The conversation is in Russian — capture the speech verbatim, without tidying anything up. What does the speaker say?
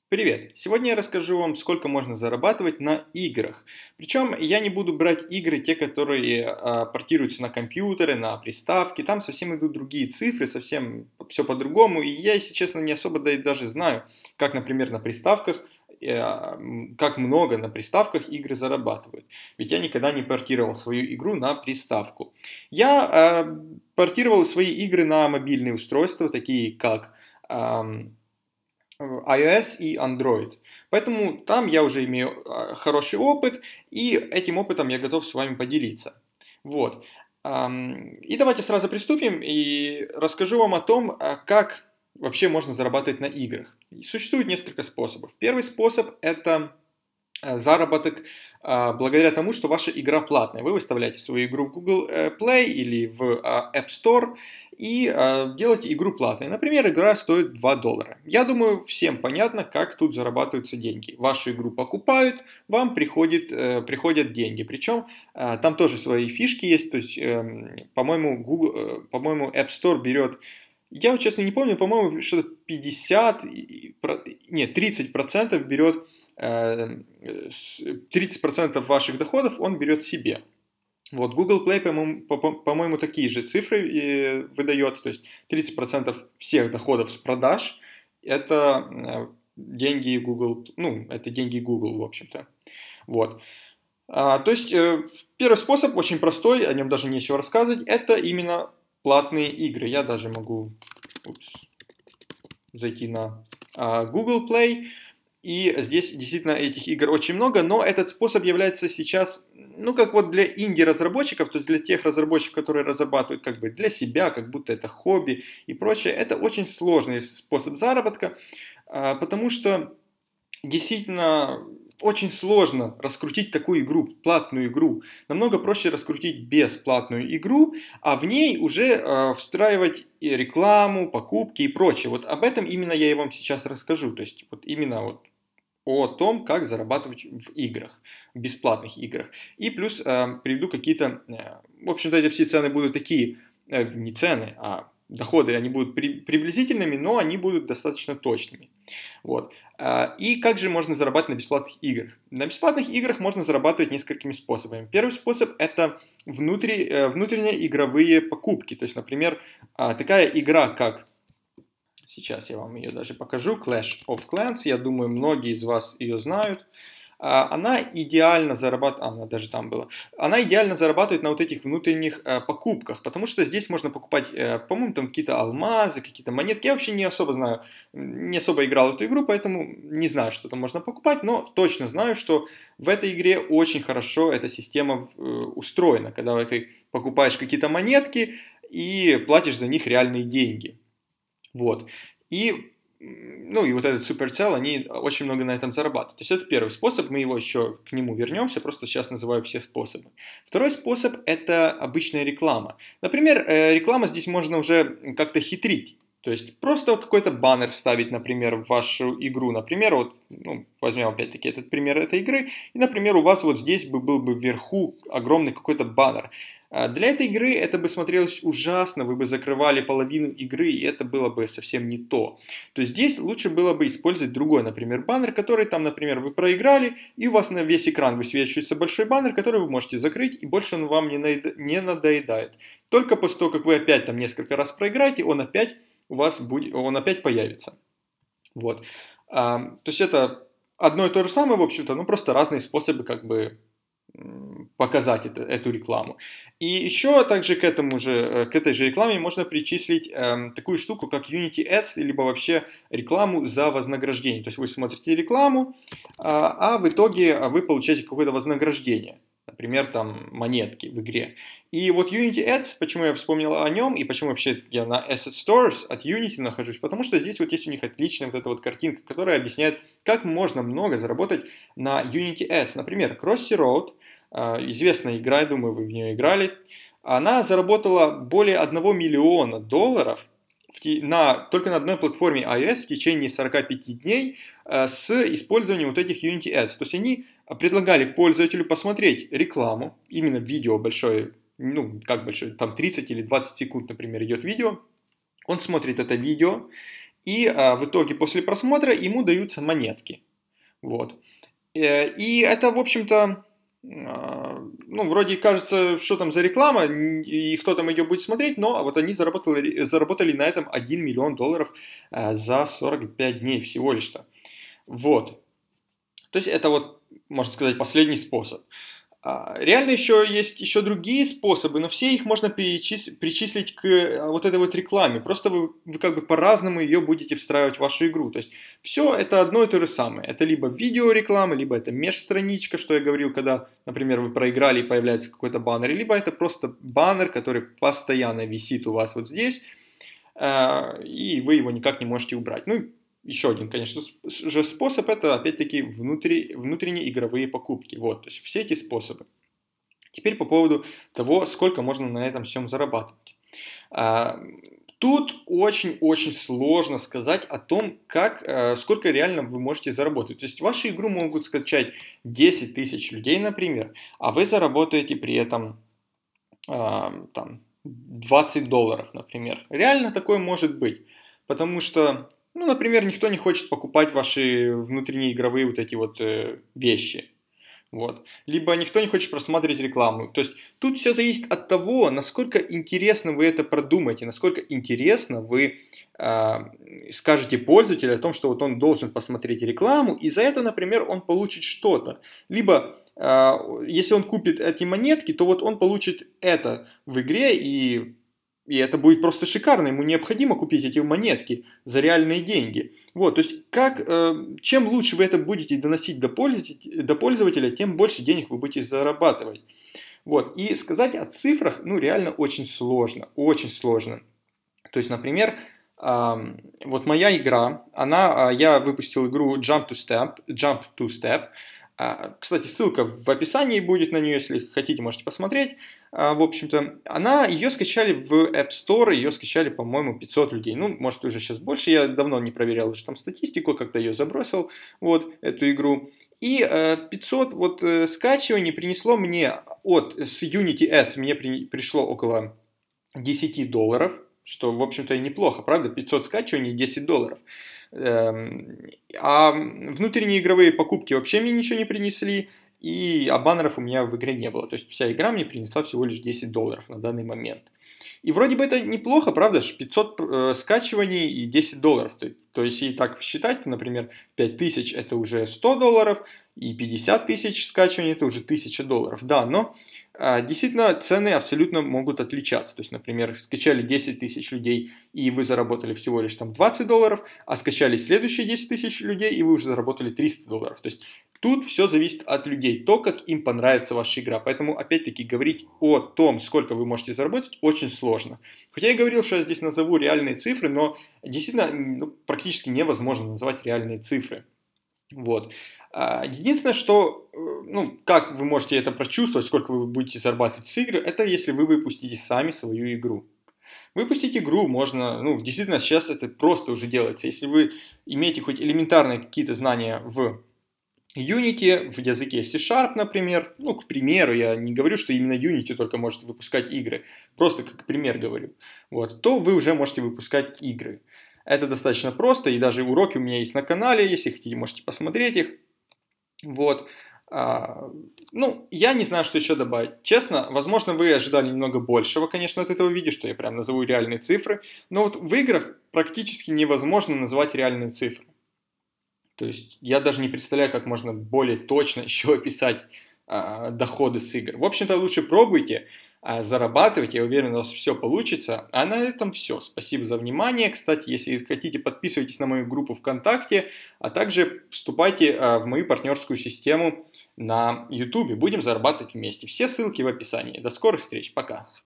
Привет! Сегодня я расскажу вам, сколько можно зарабатывать на играх. Причем я не буду брать игры, те, которые а, портируются на компьютеры, на приставки. Там совсем идут другие цифры, совсем все по-другому. И я, если честно, не особо да и даже знаю, как, например, на приставках, э, м, как много на приставках игры зарабатывают. Ведь я никогда не портировал свою игру на приставку. Я а, портировал свои игры на мобильные устройства, такие как iOS и Android. Поэтому там я уже имею а, хороший опыт, и этим опытом я готов с вами поделиться. Вот. Ам, И давайте сразу приступим и расскажу вам о том, а, как вообще можно зарабатывать на играх. И существует несколько способов. Первый способ – это э, заработок а, благодаря тому, что ваша игра платная. Вы выставляете свою игру в Google э, Play или в а, App Store и а, делаете игру платной. Например, игра стоит два доллара. Я думаю, всем понятно, как тут зарабатываются деньги. Вашу игру покупают, вам приходит, э, приходят деньги. Причем э, там тоже свои фишки есть. То есть, э, по-моему, Google, э, по-моему, App Store берет, я вот честно не помню, по-моему, что-то пятьдесят, и- про- нет, тридцать процентов берет э, с- тридцать процентов ваших доходов он берет себе. Вот, Google Play, по-моему, по- по- по-моему, такие же цифры э, выдает, то есть тридцать процентов всех доходов с продаж – это э, деньги Google, ну, это деньги Google, в общем-то. Вот. А, то есть, э, первый способ очень простой, о нем даже нечего рассказывать, это именно платные игры. Я даже могу упс, зайти на а, Google Play, и здесь действительно этих игр очень много, но этот способ является сейчас, ну, как вот для инди-разработчиков, то есть для тех разработчиков, которые разрабатывают как бы для себя, как будто это хобби и прочее, это очень сложный способ заработка, а, потому что действительно очень сложно раскрутить такую игру, платную игру. Намного проще раскрутить бесплатную игру, а в ней уже э, встраивать и рекламу, покупки и прочее. Вот об этом именно я и вам сейчас расскажу. То есть вот именно вот о том, как зарабатывать в играх, в бесплатных играх. И плюс э, приведу какие-то, э, в общем-то, эти все цены будут такие, э, не цены, а доходы, они будут при, приблизительными, но они будут достаточно точными. Вот. А, И как же можно зарабатывать на бесплатных играх? На бесплатных играх можно зарабатывать несколькими способами. Первый способ – это внутри, э, внутренние игровые покупки. То есть, например, а, такая игра, как сейчас я вам ее даже покажу. Clash of Clans. Я думаю, многие из вас ее знают. А, Она идеально зарабатывает, она даже там была, она идеально зарабатывает на вот этих внутренних э, покупках, потому что здесь можно покупать, э, по-моему, там какие-то алмазы, какие-то монетки. Я вообще не особо знаю, не особо играл в эту игру, поэтому не знаю, что там можно покупать, но точно знаю, что в этой игре очень хорошо эта система э, устроена, когда ты покупаешь какие-то монетки и платишь за них реальные деньги. Вот. И, ну, и вот этот суперцел, они очень много на этом зарабатывают. То есть это первый способ, мы его еще к нему вернемся, просто сейчас называю все способы. Второй способ – это обычная реклама. Например, э, реклама здесь можно уже как-то хитрить. То есть просто вот какой-то баннер вставить, например, в вашу игру. Например, вот, ну, возьмем опять-таки этот пример этой игры. И, например, у вас вот здесь бы был бы вверху огромный какой-то баннер. А Для этой игры это бы смотрелось ужасно, вы бы закрывали половину игры, и это было бы совсем не то. То есть здесь лучше было бы использовать другой, например, баннер, который там, например, вы проиграли, и у вас на весь экран высвечивается большой баннер, который вы можете закрыть, и больше он вам не, наед... не надоедает. Только после того, как вы опять там несколько раз проиграете, он опять у вас будет, он опять появится. Вот. А, то есть это одно и то же самое, в общем-то, но просто разные способы как бы показать это, эту рекламу. И еще также к, этому же, э, к этой же рекламе можно причислить эм, такую штуку, как Unity Ads, либо вообще рекламу за вознаграждение. То есть вы смотрите рекламу, а, а в итоге вы получаете какое-то вознаграждение. Например, там монетки в игре. И вот Unity Ads, почему я вспомнил о нем, и почему вообще я на Asset Stores от Unity нахожусь, потому что здесь вот есть у них отличная вот эта вот картинка, которая объясняет, как можно много заработать на Unity Ads. Например, Crossy Road, известная игра, я думаю, вы в нее играли, она заработала более одного миллиона долларов на, только на одной платформе iOS в течение сорока пяти дней с использованием вот этих Unity Ads. То есть они предлагали пользователю посмотреть рекламу, именно видео большое, ну, как большое, там тридцать или двадцать секунд, например, идет видео, он смотрит это видео, и а, в итоге после просмотра ему даются монетки. Вот. Э, И это, в общем-то, а, ну, вроде кажется, что там за реклама, и кто там ее будет смотреть, но вот они заработали, заработали на этом один миллион долларов а, за сорок пять дней всего лишь-то. Вот. То есть это вот, можно сказать, последний способ. А, Реально еще есть еще другие способы, но все их можно перечис- причислить к а, вот этой вот рекламе. Просто вы, вы как бы по-разному ее будете встраивать в вашу игру. То есть все это одно и то же самое. Это либо видеореклама, либо это межстраничка, что я говорил, когда, например, вы проиграли и появляется какой-то баннер, либо это просто баннер, который постоянно висит у вас вот здесь, а, и вы его никак не можете убрать. Ну, еще один, конечно же, способ — это, опять-таки, внутри, внутренние игровые покупки. Вот, то есть все эти способы. Теперь по поводу того, сколько можно на этом всем зарабатывать. А, Тут очень-очень сложно сказать о том, как, э, сколько реально вы можете заработать. То есть вашу игру могут скачать десять тысяч людей, например, а вы заработаете при этом а, там, двадцать долларов, например. Реально такое может быть. Потому что, ну, например, никто не хочет покупать ваши внутренние игровые вот эти вот э, вещи. Вот. Либо никто не хочет просматривать рекламу. То есть тут все зависит от того, насколько интересно вы это продумаете, насколько интересно вы э, скажете пользователю о том, что вот он должен посмотреть рекламу, и за это, например, он получит что-то. Либо э, если он купит эти монетки, то вот он получит это в игре, и и это будет просто шикарно, ему необходимо купить эти монетки за реальные деньги. Вот, то есть, как, э, чем лучше вы это будете доносить до пользователя, до пользователя, тем больше денег вы будете зарабатывать. Вот, и сказать о цифрах, ну, реально очень сложно, очень сложно. То есть, например, э, вот моя игра, она, э, я выпустил игру Jump to Step, Jump to Step. А, Кстати, ссылка в описании будет на нее, если хотите, можете посмотреть. А, В общем-то, она, ее скачали в App Store, ее скачали, по-моему, пятьсот людей. Ну, может, уже сейчас больше, я давно не проверял уже там статистику, как-то ее забросил, вот, эту игру. И э, пятьсот вот э, скачиваний принесло мне от, с Unity Ads, мне при, пришло около десять долларов, что, в общем-то, и неплохо, правда? пятьсот скачиваний, десять долларов. А внутренние игровые покупки вообще мне ничего не принесли, и а баннеров у меня в игре не было. То есть вся игра мне принесла всего лишь десять долларов на данный момент. И вроде бы это неплохо, правда? пятьсот э, скачиваний и десять долларов. То, то есть, если так считать, например, пять тысяч это уже сто долларов, и пятьдесят тысяч скачиваний это уже тысяча долларов. Да, но э, действительно цены абсолютно могут отличаться. То есть, например, скачали десять тысяч людей, и вы заработали всего лишь там двадцать долларов, а скачали следующие десять тысяч людей, и вы уже заработали триста долларов. То есть, тут все зависит от людей, то, как им понравится ваша игра. Поэтому, опять-таки, говорить о том, сколько вы можете заработать, очень сложно. Хотя я говорил, что я здесь назову реальные цифры, но действительно ну, практически невозможно назвать реальные цифры. Вот. Единственное, что, ну, как вы можете это прочувствовать, сколько вы будете зарабатывать с игр, это если вы выпустите сами свою игру. Выпустить игру можно, ну, действительно, сейчас это просто уже делается. Если вы имеете хоть элементарные какие-то знания в Unity, в языке C-Sharp, например, ну, к примеру, я не говорю, что именно Unity только может выпускать игры, просто как пример говорю, вот, то вы уже можете выпускать игры. Это достаточно просто, и даже уроки у меня есть на канале, если хотите, можете посмотреть их. Вот. А, ну, я не знаю, что еще добавить. Честно, возможно, вы ожидали немного большего, конечно, от этого видео, что я прям назову реальные цифры, но вот в играх практически невозможно назвать реальные цифры. То есть я даже не представляю, как можно более точно еще описать а, доходы с игр. В общем-то, лучше пробуйте, а, зарабатывайте, я уверен, у вас все получится. А на этом все. Спасибо за внимание. Кстати, если хотите, подписывайтесь на мою группу ВКонтакте, а также вступайте а, в мою партнерскую систему на YouTube. Будем зарабатывать вместе. Все ссылки в описании. До скорых встреч. Пока.